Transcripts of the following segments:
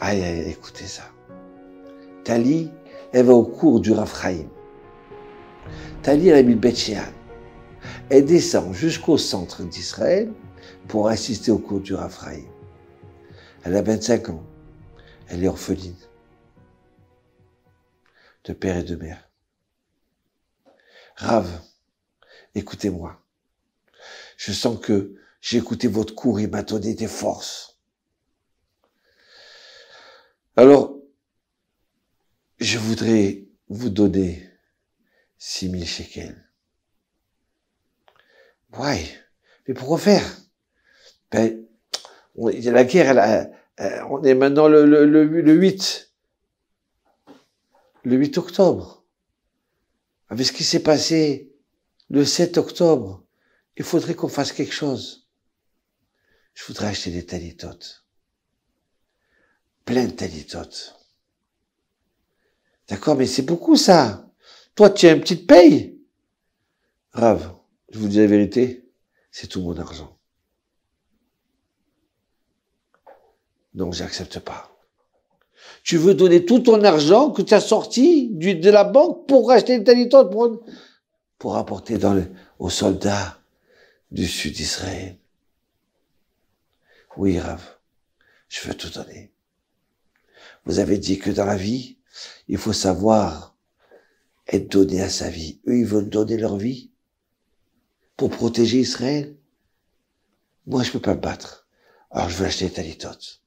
Aïe, aïe, écoutez ça. Tali, elle va au cours du Rav Chaim. Tali, elle habite Beth Shean. Elle descend jusqu'au centre d'Israël pour assister au cours du Rav Chaim. Elle a 25 ans. Elle est orpheline de père et de mère. Rav, écoutez-moi. Je sens que j'ai écouté votre cours, il m'a donné des forces. Alors, je voudrais vous donner 6000 shekels. Ouais, mais pourquoi faire? Ben, la guerre, on est maintenant le 8. Le 8 octobre. Avec ce qui s'est passé le 7 octobre, il faudrait qu'on fasse quelque chose. Je voudrais acheter des talitotes. Plein de talitotes. D'accord, mais c'est beaucoup ça. Toi, tu as une petite paye. Rav, je vous dis la vérité, c'est tout mon argent. Non, j'accepte pas. Tu veux donner tout ton argent que tu as sorti de la banque pour acheter des talitotes pour apporter aux soldats du sud d'Israël. Oui, Rav, je veux tout donner. Vous avez dit que dans la vie, il faut savoir être donné à sa vie. Eux, ils veulent donner leur vie pour protéger Israël. Moi, je peux pas me battre. Alors, je veux acheter des talitotes.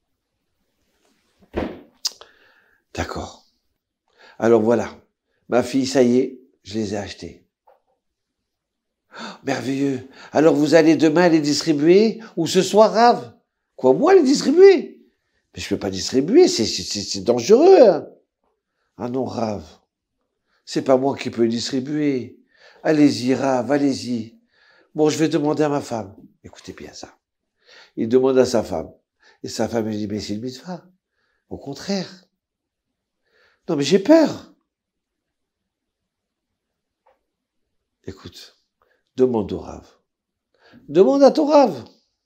D'accord. Alors voilà. Ma fille, ça y est, je les ai achetées. Oh, merveilleux. Alors, vous allez demain les distribuer ou ce soir, Rav? Quoi, moi, les distribuer? Mais je peux pas distribuer, c'est dangereux. Hein. Ah non, Rav. C'est pas moi qui peux distribuer. Allez-y, Rav, allez-y. Bon, je vais demander à ma femme. Écoutez bien ça. Il demande à sa femme. Et sa femme lui dit, mais c'est une mitzvah. Au contraire. Non, mais j'ai peur. Écoute, demande au Rav. Demande à ton Rav.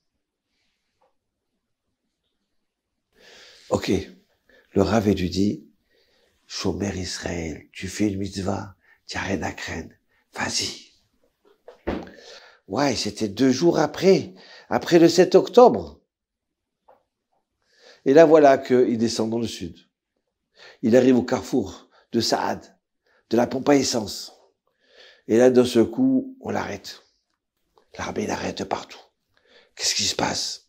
Ok. Le Rav, il lui dit, Shomer Israël, tu fais une mitzvah, tu n'as rien à craindre. Vas-y. Ouais, c'était 2 jours après le 7 octobre. Et là, voilà qu'il descend dans le sud. Il arrive au carrefour de Saad, de la pompe à essence. Et là, d'un seul coup, on l'arrête. L'armée l'arrête partout. Qu'est-ce qui se passe?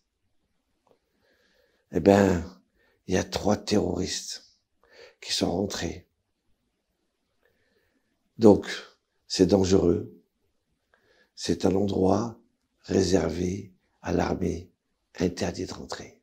Eh ben, il y a 3 terroristes qui sont rentrés. Donc, c'est dangereux. C'est un endroit réservé à l'armée, interdit de rentrer.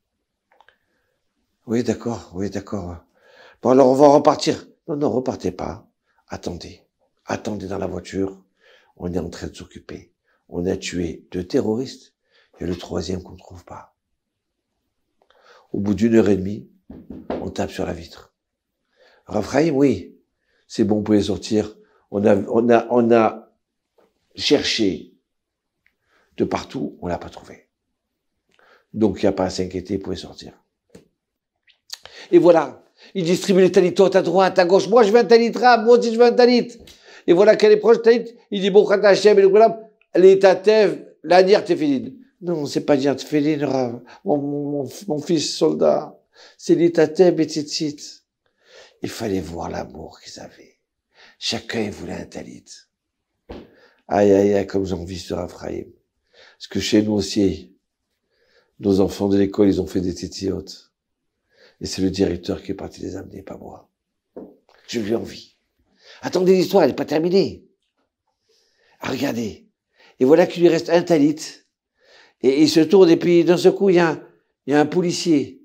Oui, d'accord, oui, d'accord. Bon, alors on va repartir. Non, non, repartez pas. Attendez. Attendez dans la voiture. On est en train de s'occuper. On a tué 2 terroristes et le 3e qu'on ne trouve pas. Au bout d'1h30, on tape sur la vitre. Rav Chaim, oui, c'est bon, vous pouvez sortir. On a cherché de partout, on l'a pas trouvé. Donc, il n'y a pas à s'inquiéter, vous pouvez sortir. Et voilà, il distribue les talitotes à droite, à gauche. Moi, je veux un talit, moi aussi, je veux un talit. Et voilà qu'elle est proche de talit. Il dit, bon, Hashem, les tatev, la nière tefilin. Non, c'est pas nière tefilin, Rav. Mon fils soldat. C'est les tatev et tzitzit. Il fallait voir l'amour qu'ils avaient. Chacun voulait un talit. Aïe, aïe, aïe, comme j'ai envie sur Rav-Chaim. Parce que chez nous aussi, nos enfants de l'école, ils ont fait des titiotes. Et c'est le directeur qui est parti les amener, pas moi. Je lui ai envie. Attendez, l'histoire, elle n'est pas terminée. Ah, regardez. Et voilà qu'il lui reste un talit. Et il se tourne, et puis d'un seul coup, il y a un policier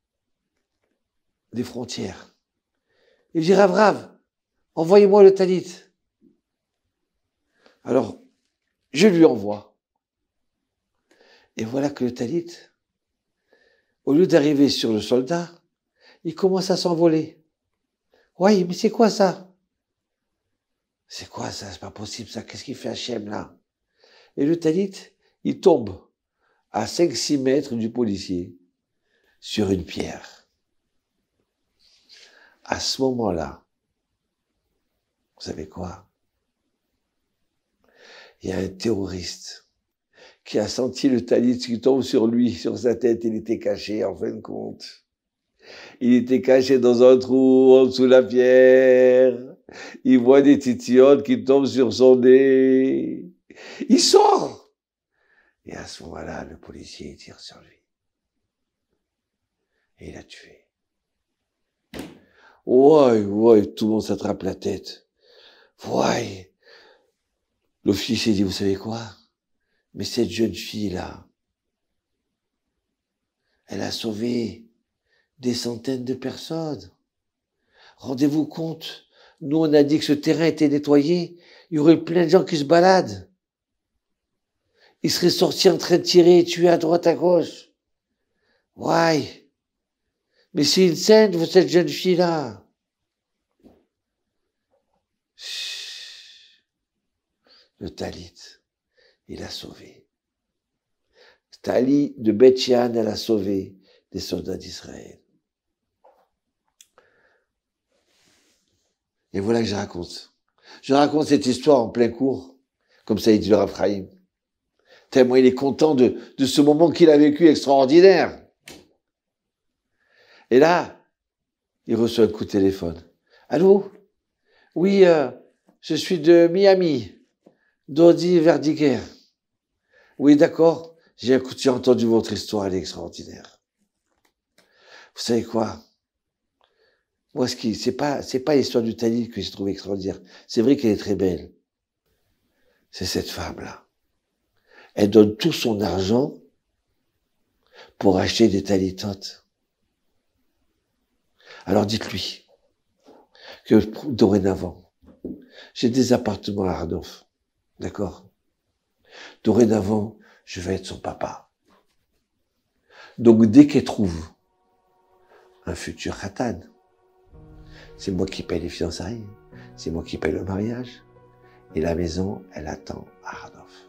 des frontières. Il dit, Rav, envoyez-moi le talit. Alors, je lui envoie. Et voilà que le talit, au lieu d'arriver sur le soldat, il commence à s'envoler. Oui, mais c'est quoi ça? C'est quoi ça? C'est pas possible ça. Qu'est-ce qu'il fait Hachem là? Et le talit, il tombe à 5-6 mètres du policier sur une pierre. À ce moment-là, vous savez quoi? Il y a un terroriste qui a senti le talit qui tombe sur lui, sur sa tête. Il était caché, en fin de compte. Il était caché dans un trou, en dessous de la pierre. Il voit des titillons qui tombent sur son nez. Il sort! Et à ce moment-là, le policier tire sur lui. Et il l'a tué. Ouais, tout le monde s'attrape la tête. Ouais. L'officier dit, vous savez quoi? Mais cette jeune fille-là, elle a sauvé des centaines de personnes. Rendez-vous compte, nous on a dit que ce terrain était nettoyé, il y aurait plein de gens qui se baladent. Ils seraient sortis en train de tirer et tuer à droite à gauche. Ouais. Mais c'est une scène, vous, cette jeune fille-là. Le talit, il a sauvé. Talit de Beth-Shean, elle a sauvé des soldats d'Israël. Et voilà que je raconte. Je raconte cette histoire en plein cours, comme ça il dit le Rav Chaim. Tellement il est content de ce moment qu'il a vécu extraordinaire. Et là, il reçoit un coup de téléphone. Allô? Oui, je suis de Miami, d'Audi Verdiger. Oui, d'accord. J'ai entendu votre histoire, elle est extraordinaire. Vous savez quoi? Moi, c'est pas l'histoire du talit que j'ai trouvé extraordinaire. C'est vrai qu'elle est très belle. C'est cette femme-là. Elle donne tout son argent pour acheter des talitotes. Alors dites-lui que dorénavant, j'ai des appartements à Arnof. D'accord? Dorénavant, je vais être son papa. Donc dès qu'elle trouve un futur khatan, c'est moi qui paye les fiançailles, c'est moi qui paye le mariage, et la maison, elle attend à Arnof.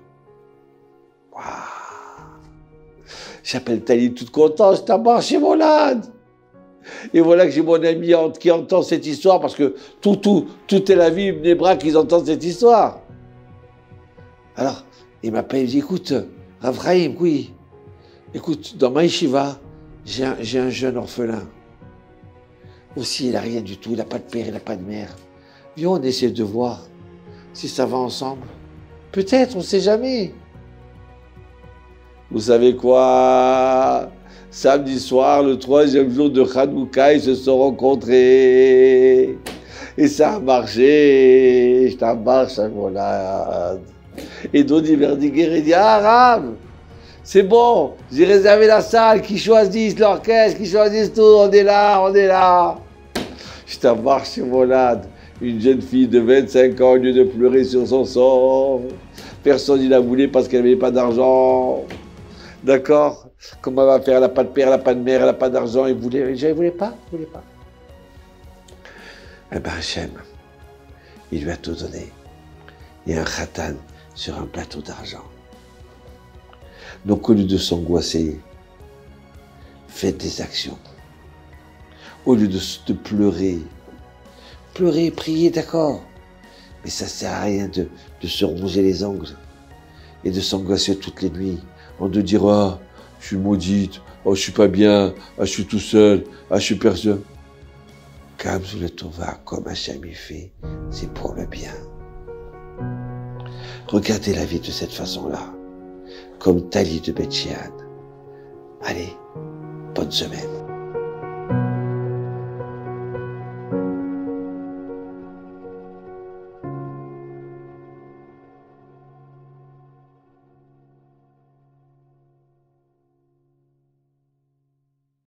Waouh! J'appelle Tali toute contente, je t'embarque chez mon lad. Et voilà que j'ai mon ami qui entend cette histoire, parce que tout est la vie, les bras qu'ils entendent cette histoire. Alors, il m'appelle, il me dit, écoute, Rav Chaim, oui, écoute, dans ma yeshiva, j'ai un jeune orphelin. Aussi, il n'a rien du tout, il n'a pas de père, il n'a pas de mère. Viens, on essaie de voir si ça va ensemble. Peut-être, on ne sait jamais. Vous savez quoi? Samedi soir, le 3e jour de Hanouka, ils se sont rencontrés. Et ça a marché. Je t'embarque, Chamoulade. Et Dodi Verdiger, il dit, ah, Rav, c'est bon, j'ai réservé la salle, qui choisissent l'orchestre, qui choisissent tout, on est là. Je t'embarque, Chamoulade. Une jeune fille de 25 ans, au lieu de pleurer sur son sort, personne ne la voulait parce qu'elle n'avait pas d'argent. D'accord? Comment elle va faire? Elle n'a pas de père, elle n'a pas de mère, elle n'a pas d'argent. Je ne voulais pas. Eh bien, Hachem, il lui a tout donné. Il y a un khatan sur un plateau d'argent. Donc, au lieu de s'angoisser, faites des actions. Au lieu de pleurer, priez, d'accord. Mais ça ne sert à rien de se ronger les ongles et de s'angoisser toutes les nuits. De dire, ah, je suis maudite, oh, je suis pas bien, ah, je suis tout seul, ah, je suis personne. Comme sous le tova, comme Hachem y fait, c'est pour le bien. Regardez la vie de cette façon-là, comme Tali de Beth-Shean. Allez, bonne semaine.